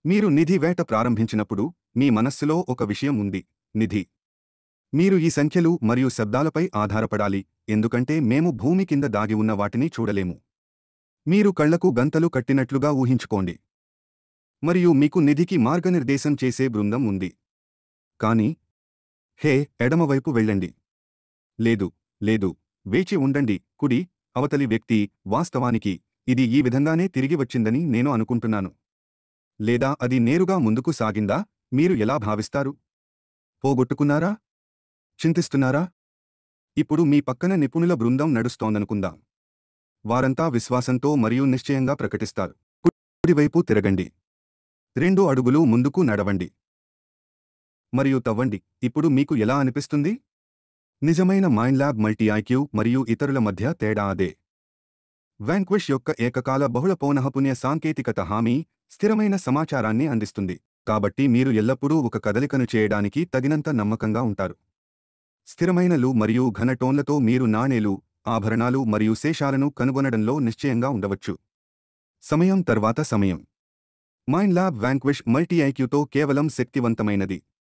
మీరు నిధి వేట ప్రారంభించినప్పుడు మీ మనస్సులో ఒక విషయం ఉంది: నిధి. మీరు ఈ సంఖ్యలు మరియు శబ్దాలపై ఆధారపడాలి, ఎందుకంటే మేము భూమి కింద దాగి ఉన్న వాటిని చూడలేము. మీరు కళ్లకు గంతలు కట్టినట్లుగా ఊహించుకోండి. మరియు మీకు నిధికి మార్గనిర్దేశం చేసే బృందం ఉంది. కానీ హే, ఎడమవైపు వెళ్ళండి. లేదు, లేదు, వేచి ఉండండి. కుడి అవతలి వ్యక్తి, వాస్తవానికి ఇది ఈ విధంగానే తిరిగి వచ్చిందని నేను అనుకుంటున్నాను. లేదా అది నేరుగా ముందుకు సాగిందా? మీరు ఎలా భావిస్తారు? పోగొట్టుకున్నారా? చింతిస్తున్నారా? ఇప్పుడు మీ పక్కన నిపుణుల బృందం నడుస్తోందనుకుందాం. వారంతా విశ్వాసంతో మరియు నిశ్చయంగా ప్రకటిస్తారు. కుడివైపు తిరగండి. 2 అడుగులు ముందుకు నడవండి. మరియు తవ్వండి. ఇప్పుడు మీకు ఎలా అనిపిస్తుంది? నిజమైన మైండ్ల్యాబ్ మల్టీ ఐక్యూ మరియు ఇతరుల మధ్య తేడా అదే. వాంక్విష్ యొక్క ఏకకాల బహుళ పౌనఃపున్య సాంకేతికత హామీ, స్థిరమైన సమాచారాన్ని అందిస్తుంది. కాబట్టి మీరు ఎల్లప్పుడూ ఒక కదలికను చేయడానికి తగినంత నమ్మకంగా ఉంటారు. స్థిరమైన లు మరియు ఘన టోన్లతో మీరు నాణేలు, ఆభరణాలు మరియు శేషాలను కనుగొనడంలో నిశ్చయంగా ఉండవచ్చు. సమయం తర్వాత సమయం. మైండ్ల్యాబ్ వాంక్విష్ మల్టీ ఐక్యూతో కేవలం శక్తివంతమైనది.